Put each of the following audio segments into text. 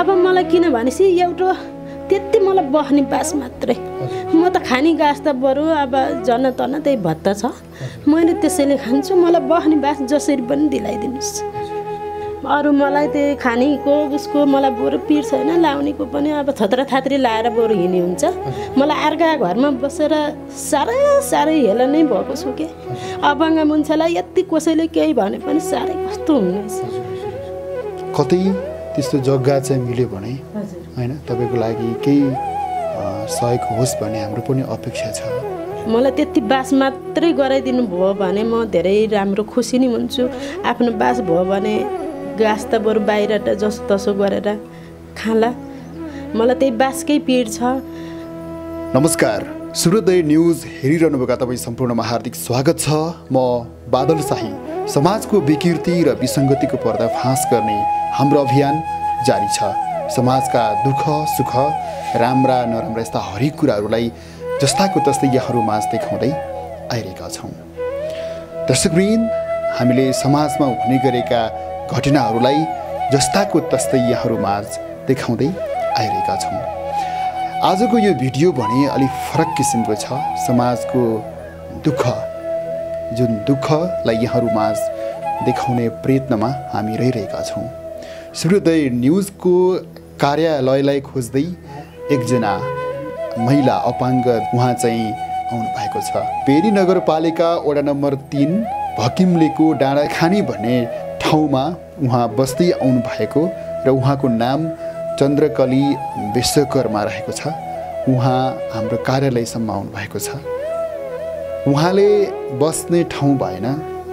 अब मलाई किन भनेपछि एउटा त्यति मलाई बस्ने बास मात्रै म त खाने घाँस त बरु अब जन तन त्यही भत्ता छ मैले त्यसैले खान्छु मलाई बस्ने बास जसरी पनि दिलाइदिनुहोस् अरू मलाई त्यही खानेको उसको मलाई बरु पिर छैन लाउनेको पनि अब थत्रा थात्री लाएर बरु हिँड्ने हुन्छ मलाई अर्का घरमा बसेर साह्रै साह्रै हेला नै भएको छु के अपाङ्ग मान्छेलाई यति कसैले केही भने पनि साह्रै कस्तो हुनेछ कतै त्यस्तो जग्गा चाहिँ मिल्यो भने हैन तपाईको लागि केही सहयोग होस् भन्ने हाम्रो पनि अपेक्षा छ मलाई त्यति बास मात्रै गराइदिनु भयो भने म धेरै राम्रो खुसी नै हुन्छु आफ्नो बास भयो भने घाँस त बरु बाहिर जसो तसो गरेर खाला मलाई त्यही बासकै पीड छ नमस्कार सूर्योदय न्यूज हेरिरहनुभएका तपाईँ सम्पूर्णमा हार्दिक स्वागत छ म बादल शाही समाजको विकृति र विसङ्गतिको पर्दाफास गर्ने हाम्रो अभियान जारी छ समाजका दुःख सुख राम्रा नराम्रा यस्ता हरेक कुराहरूलाई जस्ताको तस्तै यहाँहरूमाझ देखाउँदै आइरहेका छौँ दर्शकवृन्द हामीले समाजमा हुने गरेका घटनाहरूलाई जस्ताको तस्तै यहाँहरूमाझ देखाउँदै आइरहेका छौँ आजको यो भिडियो भने अलिक फरक किसिमको छ समाजको दुःख जुन दुःखलाई यहाँहरूमाझ देखाउने प्रयत्नमा हामी रहिरहेका छौँ सूर्योदय न्युजको कार्यालयलाई खोज्दै एकजना महिला अपाङ्ग उहाँ चाहिँ आउनु भएको छ पेरी नगरपालिका वडा नम्बर 3 भकिमलेको डाँडाखानी भन्ने ठाउँमा उहाँ बस्दै आउनु भएको र उहाँको नाम चन्द्रकली विश्वकर्मा रहेको छ उहाँ हाम्रो कार्यालयसम्म आउनु भएको छ उहाँले बस्ने ठाउँ भएन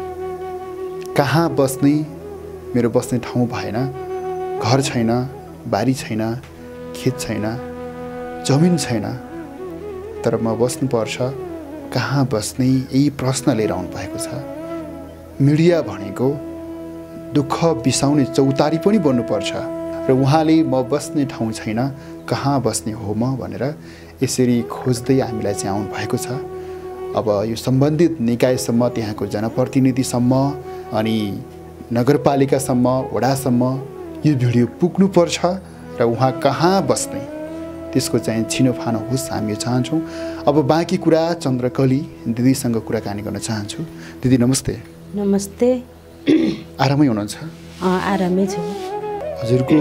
कहाँ बस्ने मेरो बस्ने ठाउँ भएन घर छैन बारी छैन खेत छैन जमिन छैन तर म बस्नुपर्छ कहाँ बस्ने यही प्रश्न लिएर आउनु भएको छ मिडिया भनेको दुःख बिसाउने चौतारी पनि बन्नुपर्छ र उहाँले म बस्ने ठाउँ छैन कहाँ बस्ने हो म भनेर यसरी खोज्दै हामीलाई चाहिँ आउनु भएको छ अब यो सम्बन्धित निकायसम्म त्यहाँको जनप्रतिनिधिसम्म अनि नगरपालिकासम्म वडासम्म यो भिडियो पुग्नुपर्छ र उहाँ कहाँ बस्ने त्यसको चाहिँ छिनोफानो होस् हामी चाहन्छौँ अब बाँकी कुरा चन्द्रकली दिदीसँग कुराकानी गर्न चाहन्छु दिदी नमस्ते नमस्ते आरामै हुनुहुन्छ आरामै छु हजुरको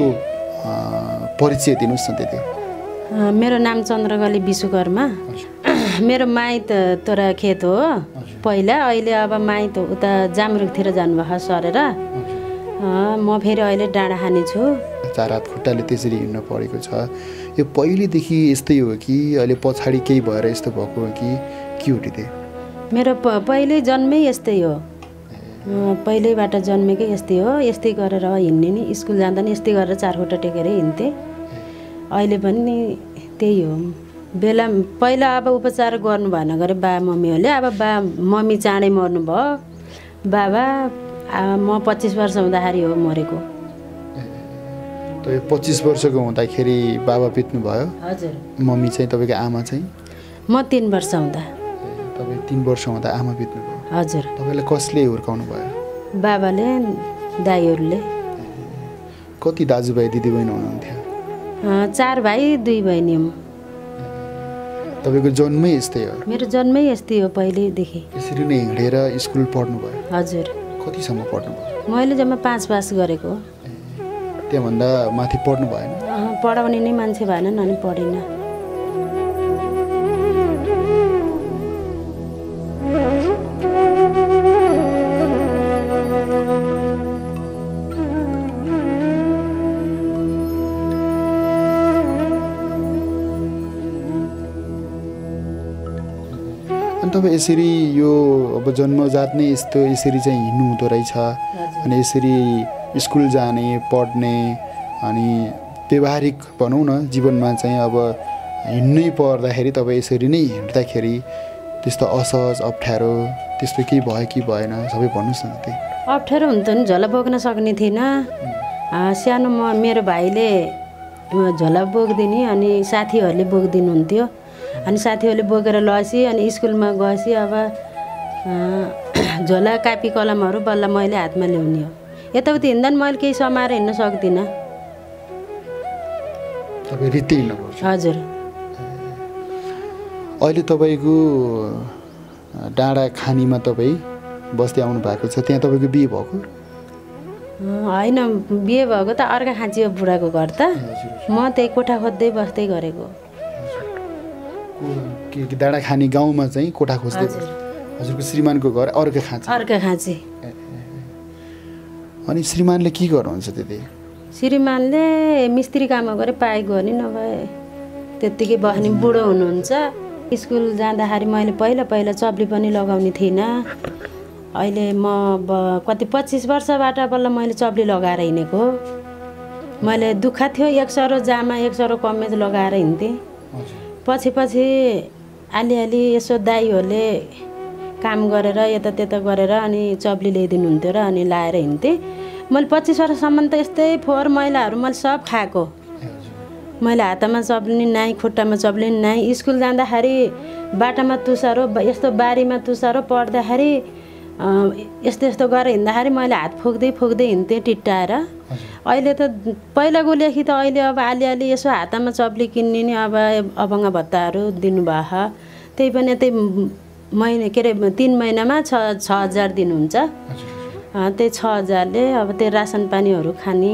परिचय दिनुहोस् न दिदी मेरो नाम चन्द्रकली विश्वकर्मा मेरो माइत तोरा खेत हो पहिला अहिले अब माइत उता जामरुकतिर जानुभएको सरेर म फेरि अहिले डाँडाखानी छु चार हात खुट्टाले त्यसरी हिँड्न परेको छ यो पहिलेदेखि यस्तै हो कि अहिले पछाडि केही भएर यस्तो भएको हो कि के हो दिदी मेरो पहिल्यै जन्मै यस्तै हो पहिल्यैबाट जन्मेकै यस्तै हो यस्तै गरेर हिँड्ने नि स्कुल जाँदा नि यस्तै गरेर चार खुट्टा टेकेर हिँड्थेँ अहिले पनि त्यही हो बेला पहिला अब उपचार गर्नु भएन गरे बा मम्मीहरूले अब बा मम्मी चाँडै मर्नुभयो बाबा म 25 वर्ष हुँदाखेरि हो मरेको 25 वर्षको हुँदाखेरि बाबा बित्नु भयो हजुर मम्मी चाहिँ तपाईँको आमा चाहिँ म 3 वर्ष हुँदा तपाईँ 3 वर्ष हुँदा आमा बित्नु भयो हजुर तपाईँलाई कसले हुर्काउनु भयो बाबाले दाइहरूले कति दाजुभाइ दिदीबहिनी हुनुहुन्थ्यो 4 भाइ 2 बहिनी हौँ तपाईँको जन्मै यस्तै हो मेरो जन्मै यस्तै हो पहिल्यैदेखि यसरी नै हिँडेर स्कुल पढ्नु भयो हजुर कतिसम्म पढ्नु भयो मैले जम्मा 5 पास गरेको त्यहाँभन्दा माथि पढ्नु भएन पढाउने नै मान्छे भएन अनि पढिनँ अनि तपाईँ यसरी यो अब जन्मजात नै यस्तो यसरी चाहिँ हिँड्नु हुँदो रहेछ अनि यसरी स्कुल जाने पढ्ने अनि व्यवहारिक भनौँ न जीवनमा चाहिँ अब हिँड्नै पर्दाखेरि तपाईँ यसरी नै हिँड्दाखेरि त्यस्तो असहज अप्ठ्यारो त्यस्तो केही भयो कि भएन सबै भन्नुहोस् न त्यही अप्ठ्यारो हुन्छ नि झोला बोक्न सक्ने थिइनँ सानो मेरो भाइले झोला बोक्दिने अनि साथीहरूले बोकिदिनुहुन्थ्यो अनि साथीहरूले बोकेर लसी अनि स्कुलमा गएपछि अब झोला कापी कलमहरू बल्ल मैले हातमा ल्याउने हो यताउति हिँड्दा पनि मैले केही समाएर हिँड्न सक्दिनँ तपाईँ रित्तै हिँड्नुभयो? हजुर। अहिले तपाईँको डाँडा खानीमा तपाईँ बस्दै आउनु भएको छ, त्यहाँ तपाईँको बिहे भएको? होइन, बिहे भएको त अर्का खाँची हो बुढाको घर त, म त्यही कोठा खोज्दै बस्दै गरेको। के डाँडा खानी गाउँमा चाहिँ कोठा खोज्दै? हजुरको श्रीमानको घर अर्का खाँची? अर्का खाँची। अनि श्रीमानले के गर्नुहुन्छ त्यति? श्रीमानले मिस्त्री काम गरे पाए गर्ने, नभए त्यत्तिकै बस्ने। बुढो हुनुहुन्छ। स्कुल जाँदाखेरि मैले पहिला चप्ली पनि लगाउने थिइनँ। अहिले म कति 25 वर्षबाट बल्ल मैले चप्ली लगाएर हिँडेको। मैले दुःख थियो, एक सरो जामा एक सरो कमेज लगाएर हिँड्थेँ। पछि अलिअलि यसो दाइहरूले काम गरेर यता त्यता गरेर अनि चप्ली ल्याइदिनुहुन्थ्यो र अनि लाएर हिँड्थेँ। मैले 25 वर्षसम्म त यस्तै फोहोर मैलाहरू मैले सब खाएको। मैले हातमा चप्लिने नाइ, खुट्टामा चप्लिने नाइ। स्कुल जाँदाखेरि बाटामा तुसारो, यस्तो बारीमा तुसारो पर्दाखेरि यस्तो गरेर हिँड्दाखेरि मैले हात फुक्दै हिँड्थेँ टिट्टाएर। अहिले त पहिलाको लेखी त अहिले अब अलिअलि यसो हातमा चप्ली किन्ने नि अब अभङ्ग भत्ताहरू दिनुभएको। त्यही पनि त्यही महिना के अरे 3 महिनामा 6,000 दिनुहुन्छ। त्यही 6,000ले अब त्यही रासन पानीहरू खाने,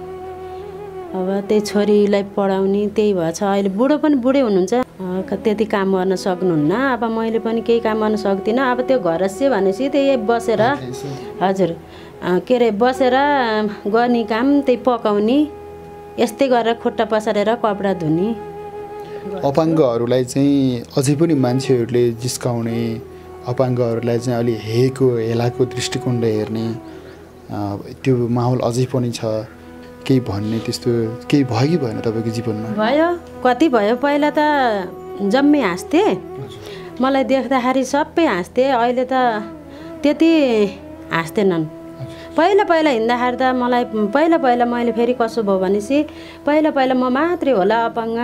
अब त्यही छोरीलाई पढाउने, त्यही भएछ। अहिले बुढो पनि बुढै हुनुहुन्छ, त्यति काम गर्न सक्नुहुन्न। अब मैले पनि केही काम गर्न सक्दिनँ। अब त्यो घरस्य भनेपछि त्यही बसेर, हजुर, के अरे बसेर गर्ने काम, त्यही पकाउने, यस्तै गरेर खुट्टा पसारेर कपडा धुने। अपाङ्गहरूलाई चाहिँ अझै पनि मान्छेहरूले जिस्काउने, अपाङ्गहरूलाई चाहिँ अलि हेलाको दृष्टिकोणले हेर्ने त्यो माहौल अझै पनि छ, केही भन्ने त्यस्तो केही भयो कि भएन तपाईँको जीवनमा? भयो, कति भयो। पहिला त जम्मै हाँस्थे, मलाई देख्दाखेरि सबै हाँस्थे। अहिले त त्यति हाँस्दैनन्। पहिला हिँड्दाखेरि त मलाई पहिला मैले फेरि कसो भयो भनेपछि पहिला म मात्रै होला अपाङ्ग,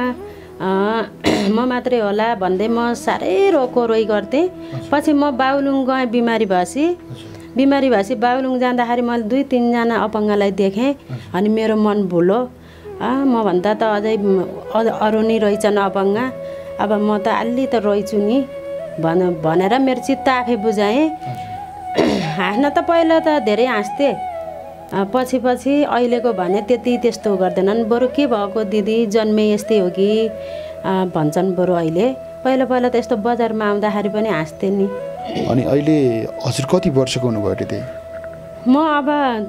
म मात्रै होला भन्दै म साह्रै रोई गर्थेँ। पछि म बागलुङ गएँ बिमारी भएपछि बागलुङ जाँदाखेरि मैले 2-3 जना अपाङ्गलाई देखेँ। अनि मेरो मन भुलो, मभन्दा त अझै अरू नै रहेछन् अपाङ्ग, अब म त अलि त रहेछु नि भनेर मेरो चित्त आफै बुझाएँ। हाँस्न त पहिला त धेरै हाँस्थेँ, पछि अहिलेको भने त्यस्तो गर्दैनन्। बरु के भएको दिदी, जन्मे यस्तै हो कि भन्छन् बरु अहिले। पहिला त यस्तो बजारमा आउँदाखेरि पनि हाँस्थेँ नि। अनि अहिले हजुर कति वर्षको हुनुभयो दिदी? म अब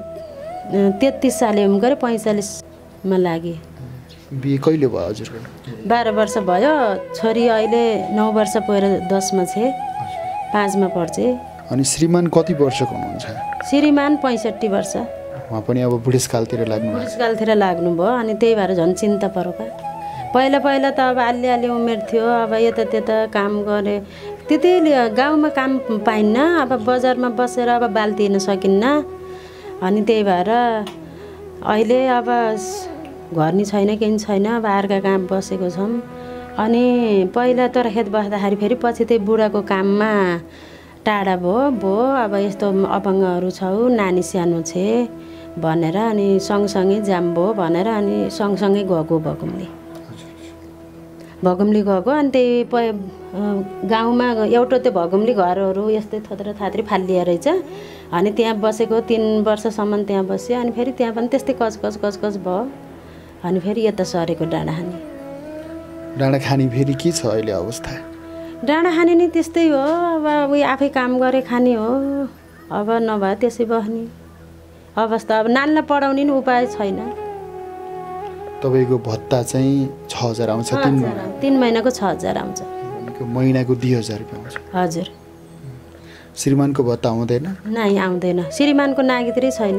33 साले हुँ गरे, 45मा लागेँ। बिहे कहिले भयो हजुरको? 12 वर्ष भयो। छोरी अहिले 9 वर्ष पुगेर 10मा छे, 5मा पढ्छ। अनि श्रीमान कति वर्षको हुनुहुन्छ? श्रीमान 65 वर्ष। उहाँ पनि अब बुढेसकालतिर लाग्नुभयो। अनि त्यही भएर झन् चिन्ता परोका। पहिला त अब अलिअलि उमेर थियो, अब यता काम गरे, त्यति गाउँमा काम पाइन्न। अब बजारमा बसेर अब बाल तिर्न सकिन्न। अनि त्यही भएर अहिले अब घर नि छैन, केही छैन, अब अर्का काम बसेको छौँ। अनि पहिला तोराखेत बस्दाखेरि फेरि पछि त्यही बुढाको काममा टाढा भयो। अब यस्तो अपाङ्गहरू छौ, नानी सानो छे भनेर अनि सँगसँगै जाम भयो भनेर अनि सँगसँगै गएको भगुम्ली गएको। अनि त्यही गाउँमा एउटा त्यो भगुम्ली घरहरू यस्तै थोत्रो थात्री फालिया रहेछ। अनि त्यहाँ बसेको 3 वर्षसम्म त्यहाँ बस्यो। अनि फेरि त्यहाँ पनि त्यस्तै कचकच भयो। अनि फेरि यता सरेको डाँडाखानी फेरि के छ अहिले अवस्था? डाँडाखानी नि त्यस्तै हो, अब उयो आफै काम गरे खाने हो। अब नभए त्यसै बस्ने अवस्था। अब नानीलाई पढाउने नि उपाय छैन। तपाईँको भत्ता चाहिँ 6,000 आउँछ? 3 महिनाको 6,000 आउँछ। महिनाको 2,000 रुपियाँ आउँछ? हजुर। श्रीमानको भत्ता आउँदैन? नाइ आउँदैन, श्रीमानको नागरिकै छैन।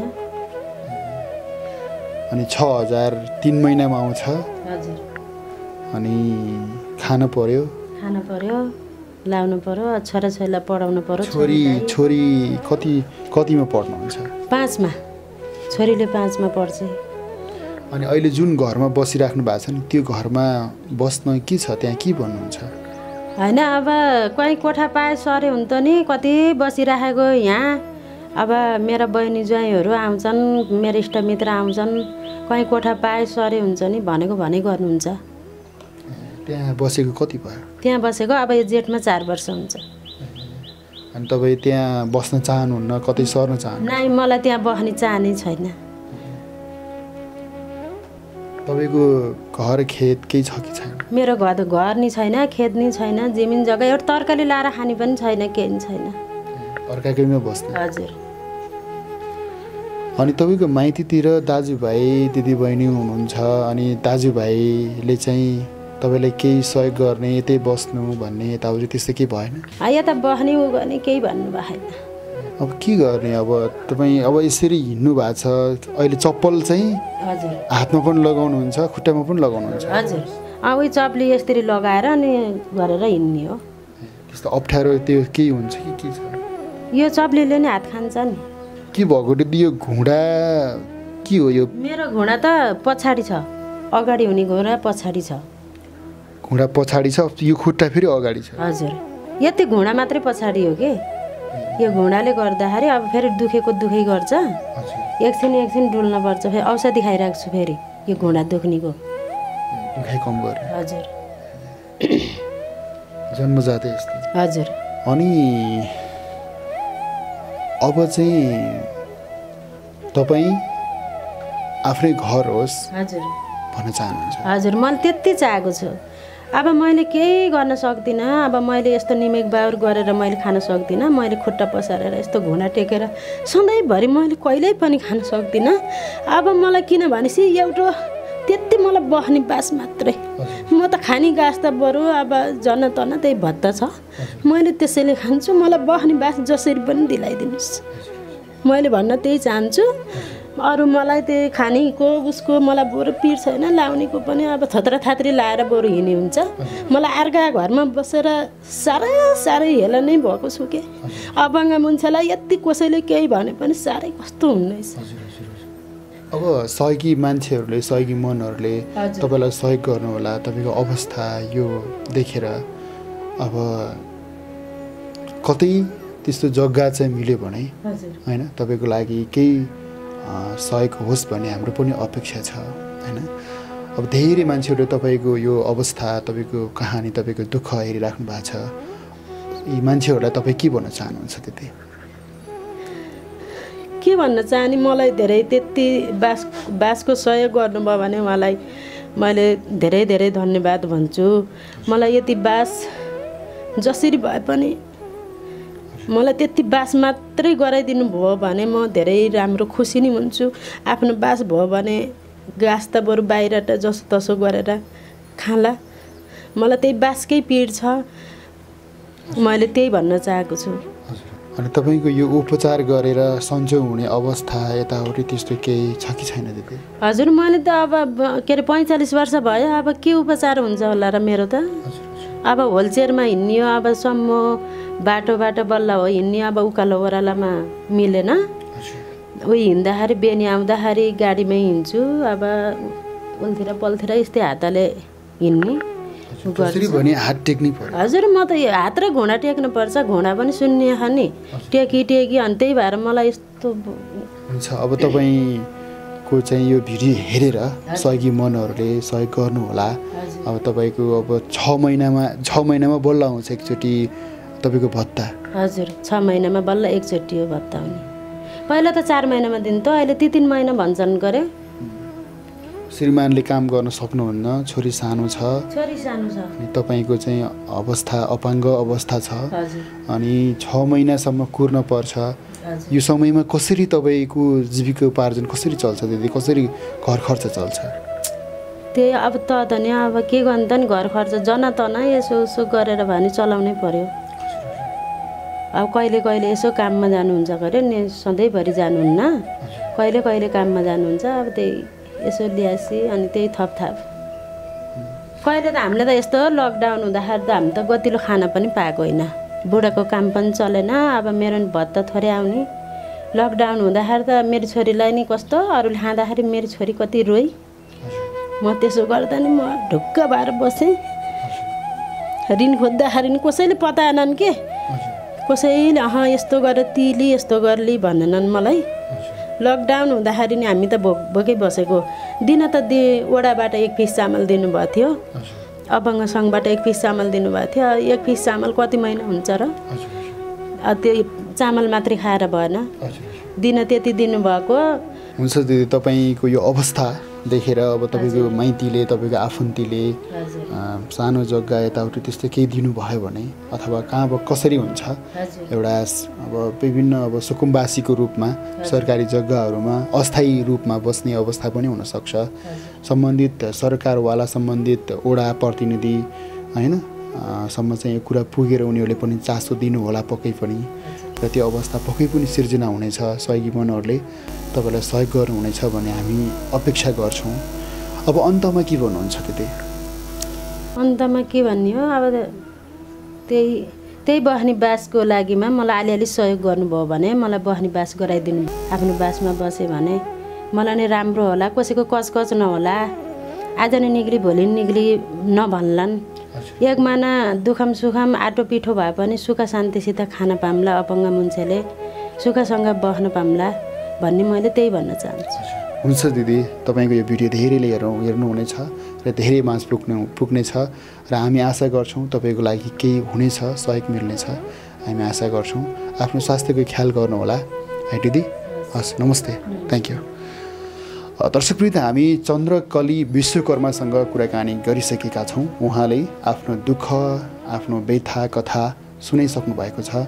अनि 6,000 3 महिनामा आउँछ? हजुर। अनि खान पर्यो, लाउनु पर्यो, छोराछोरीलाई पढाउनु पर्यो। छोरी कतिमा पढ्नुहुन्छ? 5मा। छोरीले 5मा पढ्छ। अनि अहिले जुन घरमा बसिराख्नु भएको छ नि, त्यो घरमा बस्न के छ, त्यहाँ के भन्नुहुन्छ? होइन, अब कहीँ कोठा पाए सरे हुन्छ नि, कति बसिराखेको यहाँ। अब मेरा बहिनी ज्वाइँहरू आउँछन्, मेरो इष्टमित्र आउँछन्, कहीँ कोठा पाए सरे हुन्छ नि भनेको भने गर्नुहुन्छ। त्यहाँ बसेको कति भयो? त्यहाँ बसेको अब यो जेठमा 4 वर्ष हुन्छ। अनि तपाईँ त्यहाँ बस्न चाहनुहुन्न, कतै सर्न चाहनु? नाइ, मलाई त्यहाँ बस्ने चाहनै छैन। तपाईँको घर खेत केही छ कि छैन? मेरो घर नि छैन, खेत नि छैन, जमिन जग्गा एउटा तरकारी लाएर खाने पनि छैन, केही नि छैन। अर्काकैमा बस्ने? हजुर। अनि तपाईँको माइतीतिर दाजुभाइ दिदीबहिनी हुनुहुन्छ, अनि दाजुभाइले चाहिँ तपाईँलाई केही सहयोग गर्ने, यतै बस्नु भन्ने यताउति त्यस्तो केही भएन? यता बस्ने उ गर्ने केही भन्नु भएन। अब के गर्ने? अब तपाईँ अब यसरी हिँड्नु भएको छ, अहिले चप्पल चाहिँ हजुर हातमा पनि लगाउनुहुन्छ, खुट्टामा पनि लगाउनुहुन्छ? हजुर। उही चप्ली यसरी लगाएर अनि गरेर हिँड्ने हो। त्यस्तो अप्ठ्यारो त्यो केही हुन्छ कि के छ? यो चप्लीले नै हात खान्छ नि। के भएको? यो घुँडा के हो? यो मेरो घुँडा त पछाडि छ, अगाडि हुने घुँडा पछाडि छ। घुँडा पछाडि छ, यो खुट्टा फेरि अगाडि छ? हजुर। यति घुँडा मात्रै पछाडि हो कि यो घुँडाले गर्दाखेरि अब फेरि दुखेको दुखै गर्छ। एकछिन डुल्न पर्छ। फेरि औषधि खाइरहेको छु फेरि यो घुँडा दुख्नेको। दुखाइ कम गरे? हजुर। जन्मजातै यस्तो? हजुर। अनि अब चाहिँ तपाईँ आफ्नै घर होस् हजुर भन्न चाहनुहुन्छ? हजुर, मैले त्यति चाहेको छु। अब मैले केही गर्न सक्दिनँ। अब मैले यस्तो निमेक बाउर गरेर मैले खान सक्दिनँ। मैले खुट्टा पसारेर यस्तो घुँडा टेकेर सधैँभरि मैले कहिल्यै पनि खान सक्दिनँ। अब मलाई किनभनेपछि एउटा त्यति मलाई बस्ने बास मात्रै। म त खाने गाँस त बरु अब जन तन त्यही भत्ता छ, मैले त्यसैले खान्छु। मलाई बस्ने बास जसरी पनि दिलाइदिनुहोस्, मैले भन्न त्यही चाहन्छु। अरू मलाई त्यो खानेको उसको मलाई बरु पिर छैन, लाउनेको पनि अब थत्रा थात्री लाएर बरु हिँड्ने हुन्छ। मलाई अर्का घरमा बसेर साह्रै हेला नै भएको छु कि अपाङ्ग मान्छेलाई यति कसैले केही भने पनि साह्रै कस्तो हुँदैछ। अब सहयोगी मान्छेहरूले, सहयोगी मनहरूले तपाईँलाई सहयोग गर्नु होला। तपाईँको अवस्था यो देखेर अब कतै त्यस्तो जग्गा चाहिँ मिल्यो भने होइन, तपाईँको लागि केही सहयोग होस् भन्ने हाम्रो पनि अपेक्षा छ होइन। अब धेरै मान्छेहरूले तपाईँको यो अवस्था, तपाईँको कहानी, तपाईँको दुःख हेरिराख्नु भएको छ। यी मान्छेहरूलाई तपाईँ के भन्न चाहनुहुन्छ? त्यति के भन्न चाहने, मलाई धेरै त्यति बासको सहयोग गर्नुभयो भने उहाँलाई मैले धेरै धेरै धन्यवाद भन्छु। मलाई यति बास जसरी भए पनि मलाई त्यति बास मात्रै गराइदिनु भयो भने म धेरै राम्रो खुसी नै हुन्छु। आफ्नो बास भयो भने घाँस त बरु बाहिरबाट जसो तसो गरेर खाला। मलाई त्यही बासकै पिड छ, मैले त्यही भन्न चाहेको छु। अनि तपाईँको यो उपचार गरेर सन्चो हुने अवस्था यताउति त्यस्तो केही छ कि छैन दिदी? हजुर, मैले त अब के अरे 45 वर्ष भयो। अब के उपचार हुन्छ होला र मेरो त? अब होलचेयरमा हिँड्ने हो, अब सम्म बाटो बल्ल हो हिँड्ने। अब उकालो ओह्रालोमा मिलेन, उही हिँड्दाखेरि बेनी आउँदाखेरि गाडीमै हिँड्छु। अब उल्तिर पल्तिर यस्तै हातले हिँड्ने भने हात टेक्नै पर्छ? हजुर, म त हात र घुँडा टेक्नु पर्छ। घुँडा पनि सुन्ने खाने टेकी अनि त्यही भएर मलाई यस्तो हुन्छ। अब तपाईँको चाहिँ यो भिडियो हेरेर सहयोगी मनहरूले सहयोग गर्नु होला। अब तपाईँको अब 6 महिनामा बल्ल आउँछ एकचोटि तपाईँको भत्ता? हजुर, 6 महिनामा बल्ल एकचोटि हो भत्ता हुने। पहिला त 4 महिनामा दिन्थ्यो, अहिले 3 महिना भन्छन् गरे। श्रीमानले काम गर्न सक्नुहुन्न, छोरी सानो छ। अनि तपाईँको चाहिँ अवस्था अपाङ्ग अवस्था छ। अनि 6 महिनासम्म कुर्न पर्छ। यो समयमा कसरी तपाईँको जीविकोपार्जन कसरी चल्छ दिदी? कसरी घर खर्च चल्छ? त्यही अब त नि अब के गर्नु त नि, घर खर्च जना तना यसो गरेर भने चलाउनै पर्यो। अब कहिले यसो काममा जानुहुन्छ गरे नि, सधैँभरि जानुहुन्न, कहिले काममा जानुहुन्छ। अब त्यही यसो ल्यासी अनि त्यही थपथाप। कहिले त हामीले त यस्तो लकडाउन हुँदाखेरि त हामी त गतिलो खाना पनि पाएको होइन, बुढाको काम पनि चलेन। अब मेरो भत्ता थोरै आउने। लकडाउन हुँदाखेरि त मेरो छोरीलाई नि कस्तो, अरूले खाँदाखेरि मेरो छोरी कति रोइ। म त्यसो गर्दा नि म ढुक्क भएर बसेँ। ऋण खोज्दाखेरि नि कसैले पताएनन् के, कसैले यस्तो गरेर तिली यस्तो गर्ली भनेनन् मलाई। लकडाउन हुँदाखेरि नि हामी त भोकै बसेको, दिन त वडाबाट 1 पिस चामल दिनुभएको थियो, अपाङ्ग सङ्घबाट 1 पिस चामल दिनुभएको थियो। 1 पिस चामल कति महिना हुन्छ र? त्यो चामल मात्रै खाएर भएन, दिन त्यति दिनुभएको। हुन्छ दिदी, तपाईँको यो अवस्था देखेर अब तपाईँको माइतीले तपाईँको आफन्तीले सानो जग्गा यताउति त्यस्तै केही दिनुभयो भने अथवा कहाँ अब कसरी हुन्छ एउटा अब विभिन्न अब सुकुम्बासीको रूपमा सरकारी जग्गाहरूमा अस्थायी रूपमा बस्ने अवस्था पनि हुनसक्छ। सम्बन्धित सरकारवाला सम्बन्धित वडा प्रतिनिधि होइन सम्म चाहिँ यो कुरा पुगेर उनीहरूले पनि चासो दिनु होला पक्कै पनि, र त्यो अवस्था पक्कै पनि सिर्जना हुनेछ। सहयोगी मनहरूले तपाईँलाई सहयोग गर्नुहुनेछ भन्ने हामी अपेक्षा गर्छौँ। अब अन्तमा के भन्नुहुन्छ दिदी? अन्तमा के भन्ने हो, अब त्यही बस्ने बासको लागिमा मलाई अलिअलि सहयोग गर्नुभयो भने मलाई बस्ने बास गराइदिनु, आफ्नो बासमा बसेँ भने मलाई नै राम्रो होला, कसैको कचकच नहोला, आज नै निक्ली भोलि निक्ली नभन्लान्। एक माना दुखम सुखम आटो पिठो भए पनि सुख शान्तिसित खान पाम्ला, अपाङ्ग मान्छेले सुखसँग बस्न पाम्ला भन्ने मैले त्यही भन्न चाहन्छु। हुन्छ दिदी, तपाईँको यो भिडियो धेरैले हेर्नुहुनेछ र धेरै माझ पुग्नेछ र हामी आशा गर्छौँ तपाईँको लागि केही हुनेछ, सहयोग मिल्नेछ हामी आशा गर्छौँ। आफ्नो स्वास्थ्यको ख्याल गर्नुहोला है दिदी। हस्, नमस्ते, थ्याङ्क यू। दर्शकवृन्द, हामी चन्द्रकली विश्वकर्मासँग कुराकानी गरिसकेका छौँ। उहाँले आफ्नो दुःख, आफ्नो व्यथा कथा सुनाइसक्नु भएको छ।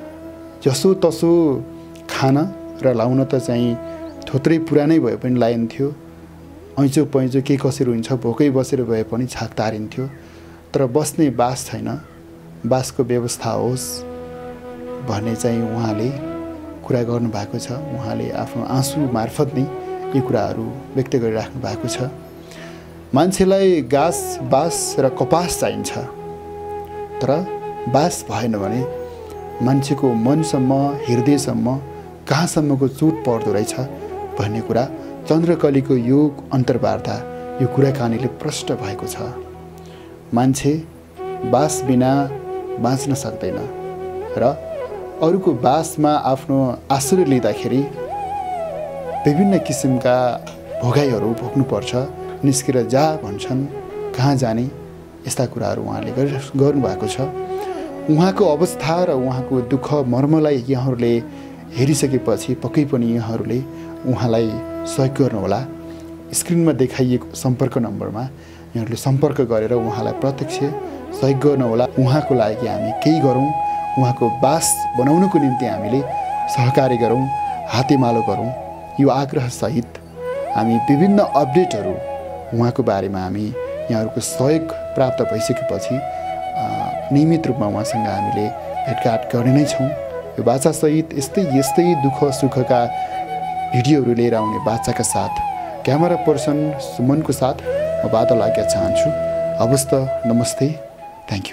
जसोतसो खान र लाउन त चाहिँ थोत्रै पुरानै भए पनि लाइन्थ्यो, ऐँचो पैँचो के कसरी हुन्छ भोकै बसेर भए पनि छाक तारिन्थ्यो, तर बस्ने बास छैन, बासको व्यवस्था होस् भन्ने चाहिँ उहाँले कुरा गर्नुभएको छ। उहाँले आफ्नो आँसु मार्फत नै यी कुराहरू व्यक्त गरिराख्नु भएको छ। मान्छेलाई घाँस, बास र कपास चाहिन्छ, तर बास भएन भने मान्छेको मनसम्म, हृदयसम्म, कहाँसम्मको चोट पर्दो रहेछ भन्ने कुरा चन्द्रकलीको यो अन्तर्वार्ता, यो कुराकानीले प्रष्ट भएको छ। मान्छे बास बिना बाँच्न सक्दैन र अरूको बासमा आफ्नो आश्रय लिँदाखेरि विभिन्न किसिमका भोगाइहरू भोग्नुपर्छ। निस्केर जा भन्छन्, कहाँ जाने, यस्ता कुराहरू उहाँले गर्नुभएको छ। उहाँको अवस्था र उहाँको दुःख मर्मलाई यहाँहरूले हेरिसकेपछि पक्कै पनि यहाँहरूले उहाँलाई सहयोग गर्नुहोला। स्क्रिनमा देखाइएको सम्पर्क नम्बरमा यहाँहरूले सम्पर्क गरेर उहाँलाई प्रत्यक्ष सहयोग गर्नुहोला। उहाँको लागि हामी केही गरौँ, उहाँको बास बनाउनुको निम्ति हामीले सहकार्य गरौँ, हातेमालो गरौँ। यो आग्रहसहित हामी विभिन्न अपडेटहरू उहाँको बारेमा हामी यहाँहरूको सहयोग प्राप्त भइसकेपछि नियमित रूपमा उहाँसँग हामीले भेटघाट गर्ने नै छौँ। यो बाचासहित यस्तै दुःख सुखका भिडियोहरू लिएर आउने बाचाका साथ क्यामेरा पर्सन सुमनको साथ म बादल आज्ञा चाहन्छु। हवस् त, नमस्ते, थ्याङ्क यू।